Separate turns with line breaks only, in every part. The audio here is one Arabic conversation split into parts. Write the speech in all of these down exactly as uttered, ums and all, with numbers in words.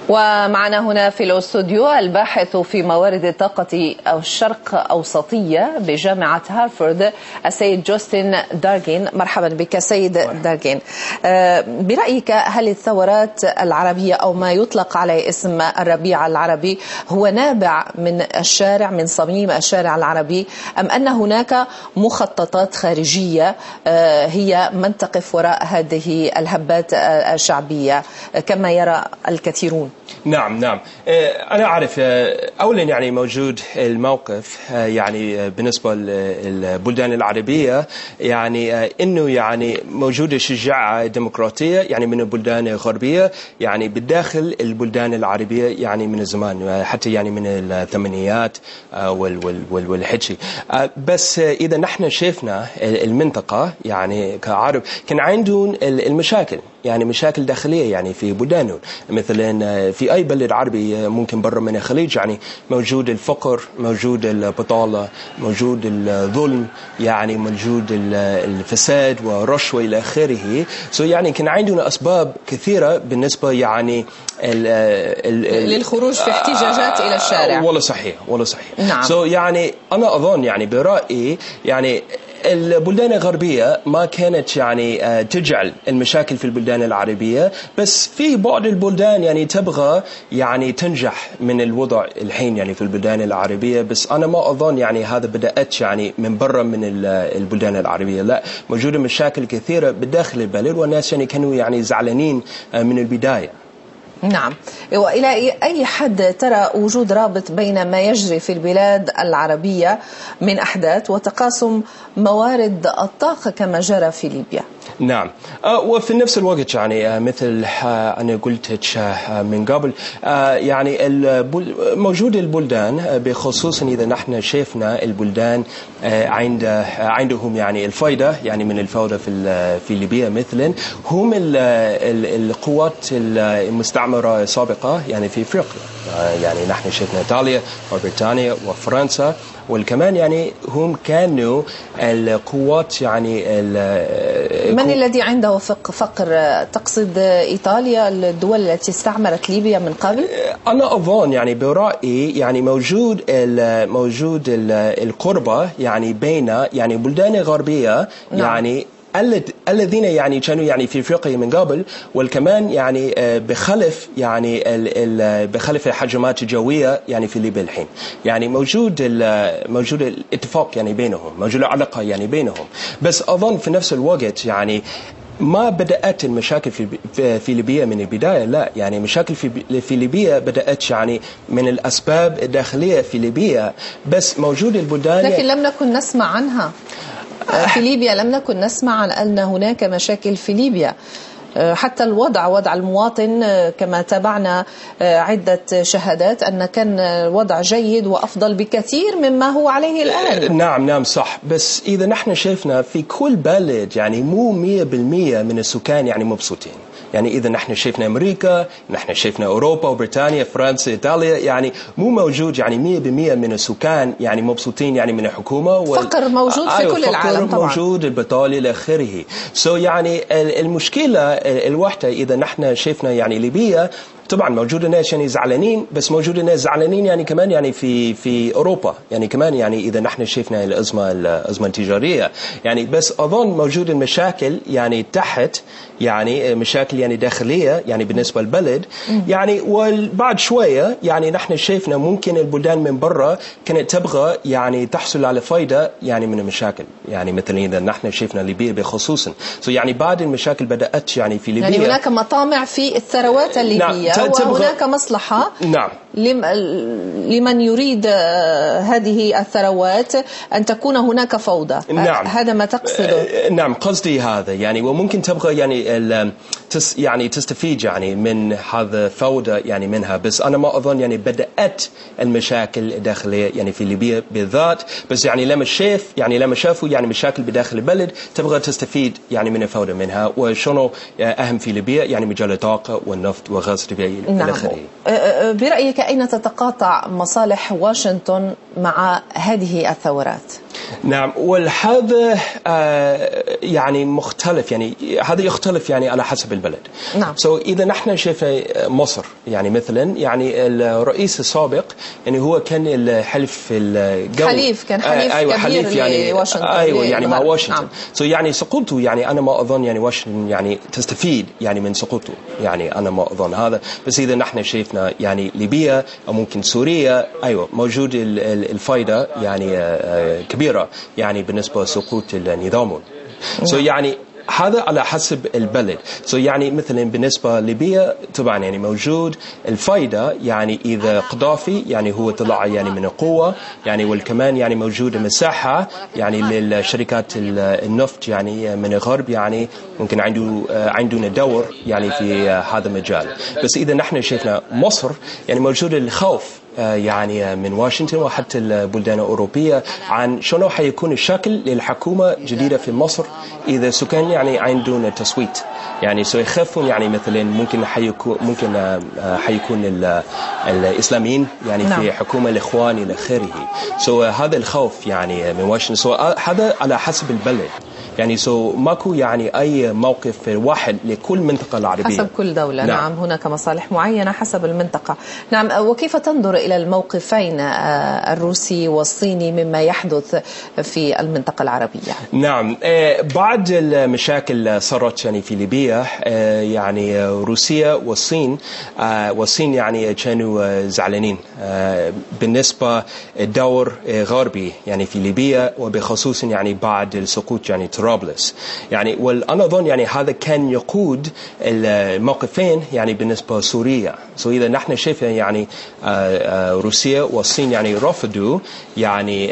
ومعنا هنا في الاستوديو الباحث في موارد الطاقة أو الشرق أوسطية بجامعة هارفارد السيد جوستن دارجين. مرحبا بك سيد دارجين. برأيك هل الثورات العربية أو ما يطلق عليه اسم الربيع العربي هو نابع من الشارع، من صميم الشارع العربي، أم أن هناك مخططات خارجية هي من تقف وراء هذه الهبات الشعبية كما يرى الكثيرون؟
نعم نعم أنا أعرف أولا يعني موجود الموقف يعني بالنسبة للبلدان العربية يعني إنه يعني موجودة شجاعة ديمقراطية يعني من البلدان الغربية يعني بالداخل البلدان العربية يعني من الزمان حتى يعني من الثمانينات والحكي. بس إذا نحن شفنا المنطقة يعني كعرب كان عندهم المشاكل يعني مشاكل داخلية يعني في بلدانهم، مثلا في أي بلد عربي ممكن برا من الخليج يعني موجود الفقر، موجود البطالة، موجود الظلم، يعني موجود الفساد والرشوة إلى آخره. سو يعني كان عندنا أسباب كثيرة بالنسبة يعني ال ال
للخروج في احتجاجات إلى الشارع.
والله صحيح والله صحيح.
نعم.
سو يعني أنا أظن يعني برأيي يعني البلدان الغربية ما كانت يعني تجعل المشاكل في البلدان العربية، بس في بعض البلدان يعني تبغى يعني تنجح من الوضع الحين يعني في البلدان العربية. بس أنا ما أظن يعني هذا بدأت يعني من برا من البلدان العربية، لا موجودة مشاكل كثيرة بداخل البلد والناس يعني كانوا يعني زعلانين من البداية.
نعم. وإلى أي حد ترى وجود رابط بين ما يجري في البلاد العربية من أحداث وتقاسم موارد الطاقة كما جرى في ليبيا؟
نعم. وفي نفس الوقت يعني مثل أنا قلت من قبل يعني موجود البلدان بخصوص إذا نحن شفنا البلدان عند عندهم يعني الفائدة يعني من الفوضى في في ليبيا مثلا هم القوات المستعمرة السابقة يعني في أفريقيا. يعني نحن شفنا إيطاليا وبريطانيا وفرنسا، والكمان يعني هم كانوا القوات يعني
من الذي عنده فقر؟ تقصد إيطاليا الدول التي استعمرت ليبيا من قبل؟
أنا أظن يعني برأيي يعني موجود ال موجود القربة يعني بين يعني بلدان غربية. نعم. يعني الذين يعني كانوا يعني في أفريقيا من قبل، والكمان يعني بخلف يعني بخلف الهجمات الجوية يعني في ليبيا الحين يعني موجود موجود الاتفاق يعني بينهم، موجود علاقة يعني بينهم. بس أظن في نفس الوقت يعني ما بدأت المشاكل في في ليبيا من البداية، لا يعني مشاكل في في ليبيا بدأت يعني من الأسباب الداخلية في ليبيا، بس موجود البلدان
لكن لم نكن نسمع عنها في ليبيا. لم نكن نسمع عن أن هناك مشاكل في ليبيا. حتى الوضع وضع المواطن كما تابعنا عدة شهادات أن كان الوضع جيد وأفضل بكثير مما هو عليه الآن.
نعم نعم صح. بس إذا نحن شفنا في كل بلد يعني مو مية بالمية من السكان يعني مبسوطين. يعني إذا نحن شفنا أمريكا، نحن شفنا أوروبا وبريطانيا فرنسا إيطاليا يعني مو موجود يعني مية بالمية من السكان يعني مبسوطين يعني من الحكومة.
فقر موجود في كل العالم طبعا.
موجود البطالة إلى آخره. سو يعني المشكلة الوحدة إذا نحن شفنا يعني ليبيا طبعا موجود ناس يعني زعلانين، بس موجود ناس زعلانين يعني كمان يعني في في أوروبا يعني كمان يعني إذا نحن شفنا الأزمة الأزمة التجارية يعني. بس أظن موجود المشاكل يعني تحت يعني مشاكل يعني داخلية يعني بالنسبة للبلد يعني. وبعد شوية يعني نحن شفنا ممكن البلدان من برا كانت تبغى يعني تحصل على فائدة يعني من المشاكل يعني مثلا إذا نحن شفنا ليبيا بخصوصا. سو يعني بعد المشاكل بدأت يعني في ليبيا
يعني هناك مطامع في الثروات الليبية. نعم. وهناك مصلحة.
نعم.
لمن يريد هذه الثروات أن تكون هناك فوضى.
نعم.
هذا ما تقصده؟
نعم قصدي هذا يعني. وممكن تبغى يعني يعني تستفيد يعني من هذا الفوضى يعني منها. بس أنا ما أظن يعني بدأت المشاكل الداخلية يعني في ليبيا بالذات. بس يعني لما شاف يعني لما شافوا يعني مشاكل بداخل البلد تبغى تستفيد يعني من الفوضى منها. وشنو أهم في ليبيا يعني مجال الطاقة والنفط وغاز طبيعي.
نعم. برأيك أين تتقاطع مصالح واشنطن مع هذه الثورات؟
نعم، وهذا آه يعني مختلف، يعني هذا يختلف يعني على حسب البلد.
نعم.
so إذا نحن شفنا مصر يعني مثلا، يعني الرئيس السابق يعني هو كان الحلف الجو
حليف كان حليف
آه أيوة
كبير
حليف يعني
لواشنطن.
أيوة يعني مع واشنطن.
نعم.
so يعني سقوطه يعني أنا ما أظن يعني واشنطن يعني تستفيد يعني من سقوطه، يعني أنا ما أظن هذا. بس إذا نحن شفنا يعني ليبيا أو ممكن سوريا، أيوة موجود الفائدة يعني كبيرة يعني بالنسبة لسقوط النظام. so يعني هذا على حسب البلد. so يعني مثلا بالنسبة ليبيا طبعا يعني موجود الفائدة، يعني إذا قذافي يعني هو طلع يعني من القوة يعني، والكمان يعني موجود مساحة يعني للشركات النفط يعني من الغرب، يعني ممكن عنده عندنا دور يعني في هذا المجال. بس إذا نحن شفنا مصر يعني موجود الخوف يعني من واشنطن وحتى البلدان الأوروبية عن شنو حيكون الشكل للحكومة جديدة في مصر إذا سكان يعني عندهم تصويت، يعني سيخافون يعني مثلا ممكن حيكون ممكن حيكون الإسلاميين يعني
نعم.
في حكومة الإخوان إلى آخره. سو هذا الخوف يعني من واشنطن. سو هذا على حسب البلد يعني، سو ماكو يعني أي موقف واحد لكل منطقة العربية،
حسب كل دولة. نعم. نعم هناك مصالح معينة حسب المنطقة. نعم. وكيف تنظر إلى الموقفين الروسي والصيني مما يحدث في المنطقة العربية؟
نعم، بعد المشاكل صارت يعني في ليبيا يعني روسيا والصين والصين يعني كانوا زعلانين بالنسبة الدور غربي يعني في ليبيا، وبخصوص يعني بعد السقوط يعني طرابلس يعني. وأنا أظن يعني هذا كان يقود الموقفين يعني بالنسبة لسوريا. سو إذا نحن شايفين يعني روسيا والصين يعني رفضوا يعني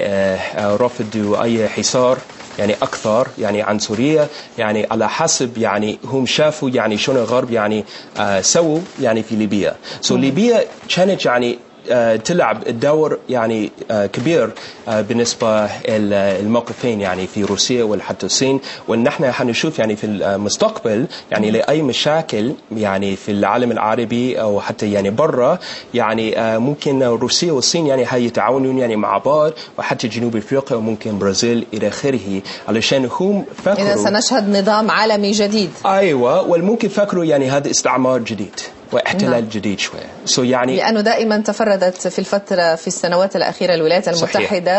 رفضوا أي حصار يعني أكثر يعني عن سوريا، يعني على حسب يعني هم شافوا يعني شنو الغرب يعني سووا يعني في ليبيا. سو ليبيا كانت يعني تلعب الدور يعني كبير بالنسبة الموقفين يعني في روسيا وحتى الصين. ونحن حنشوف يعني في المستقبل يعني لأي مشاكل يعني في العالم العربي أو حتى يعني برا، يعني ممكن روسيا والصين يعني هيتعاونون يعني مع بعض، وحتى جنوب أفريقيا وممكن برازيل إلى آخره، علشان هم فكروا
إذا سنشهد نظام عالمي جديد.
أيوة، والممكن فكروا يعني هذا استعمار جديد واحتلال نعم. جديد شوية. so يعني
لأنه دائما تفردت في الفترة في السنوات الأخيرة الولايات المتحدة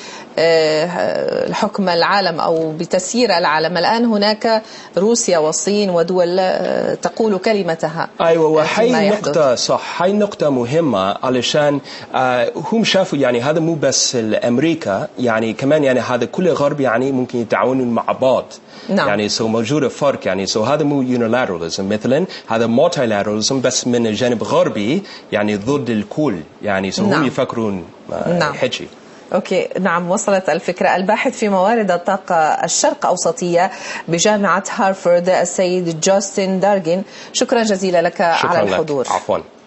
بحكم العالم أو بتسيير العالم. الآن هناك روسيا والصين ودول تقول كلمتها.
أيوة، وهي نقطة صح، هاي نقطة مهمة علشان آه هم شافوا يعني هذا مو بس الأمريكا، يعني كمان يعني هذا كل الغرب يعني ممكن يتعاونون مع بعض. نعم. يعني سو موجودة فرق يعني. سو هذا مو unilateralism مثلا، هذا multilateralism بس من الجانب الغربي يعني ضد الكل يعني. سو نعم. هم يفكرون
نعم.
حكي.
أوكي. نعم وصلت الفكرة. الباحث في موارد الطاقة الشرق أوسطية بجامعة هارفارد السيد جاستن دارغين، شكرا جزيلا لك
شكرا
على الحضور.
لك. عفوا.